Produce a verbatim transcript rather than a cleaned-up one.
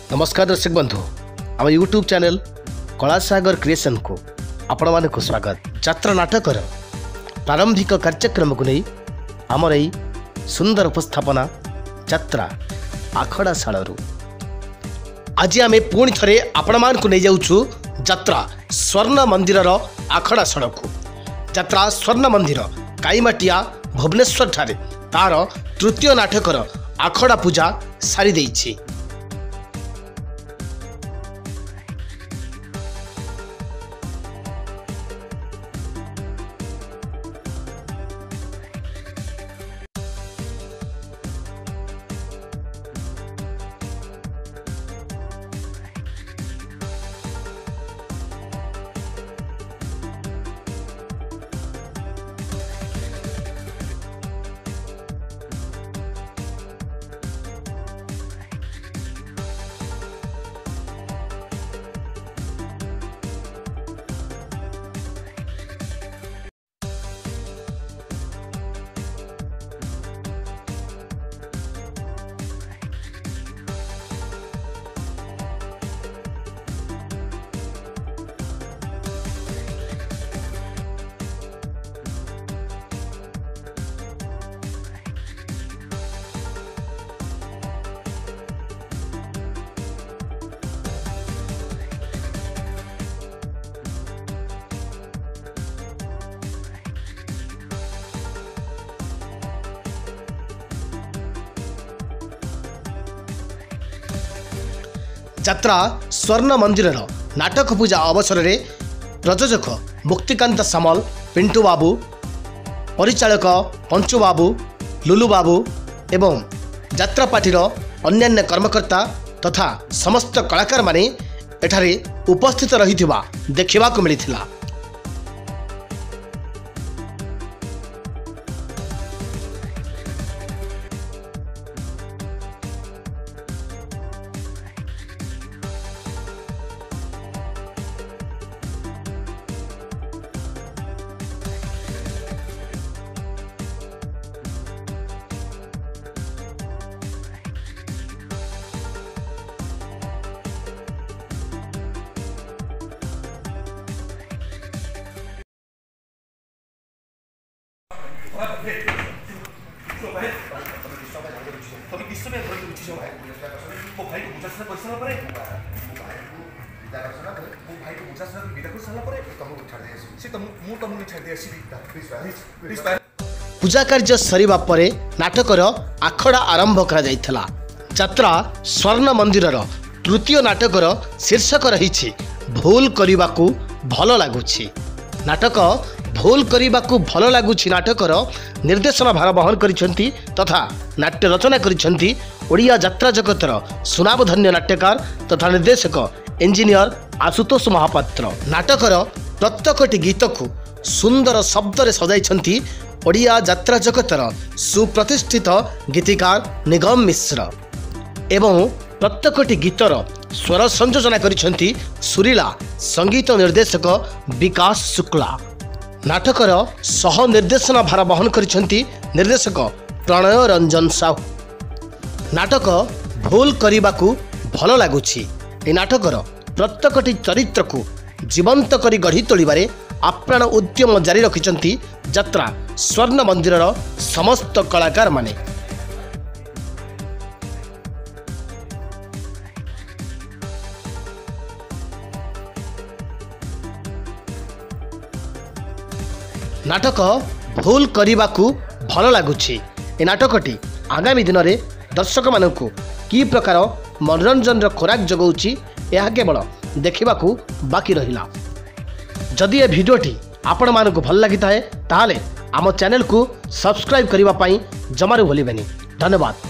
नमस्कार दर्शक बंधु आम यूट्यूब चैनल कलासागर क्रिएशन को आपण मानक स्वागत। यात्रा नाटकर प्रारंभिक कार्यक्रम को नहीं आमर यही सुंदर उपस्थापना यात्रा आखड़ा शालू आज आम पुणी थे आपण मानक नहीं जाऊँ यात्रा स्वर्ण मंदिर आखड़ा शाल को। यात्रा स्वर्ण मंदिर काईमाटिया भुवनेश्वर ठारे तार तृतीय नाटकर आखड़ा पूजा सारी देइछि। यात्रा स्वर्ण मंदिर नाटक पूजा अवसर में प्रयोजक मुक्तिकांत सामल, पिंटू बाबू, परिचालक पंचू बाबू, लुलु बाबू एवं यात्रा पार्टीर अन्यान्य कर्मकर्ता तथा समस्त कलाकार माने एठारे उपस्थित रही देखा मिलता। पूजा कार्य सरीबा परे नाटकर आखड़ा आरंभ करा जायथला। यात्रा स्वर्ण मंदिर तृतीय नाटकर शीर्षक रही भूल करने भल लगुच। नाटक भूल करने भल लगुच नाटकर निर्देशन भार बहन करिसेंती तथा नाट्य रचना करिसेंती ओडिया यात्रा जगतर सुनामधन्य नाट्यकार तथा निर्देशक इंजीनियर आशुतोष महापात्र। नाटकर प्रत्येकटी गीत को सुंदर शब्द रे सजाइछंती ओडिया यात्रा जगतर सुप्रतिष्ठित गीतिकार निगम मिश्र एवं प्रत्येकटी गीतर स्वर संयोजना करिसेंती सुरीला संगीत निर्देशक विकास शुक्ला। नाटकर सह निर्देशन भार बहन करिसेंती निर्देशक प्रणय रंजन साहू। नाटक भूल करने भल लगुच नाटकर प्रत्येकटी चरित्र को जीवंत करी गढ़ी तोड़े आप्राण उद्यम जारी रखिंट यात्रा स्वर्ण मंदिर समस्त कलाकार माने। नाटक भूल करने भल लगुच नाटकटी आगामी दिन में दर्शक मानू कि प्रकार मनोरंजन खोराक जगाऊँगी यह केवल देखा बाकी रहिला। जदि ये भिडियोटी आपण मानक भल लगी है ताहले आम चैनल को सब्सक्राइब करने जमारू भूलें। धन्यवाद।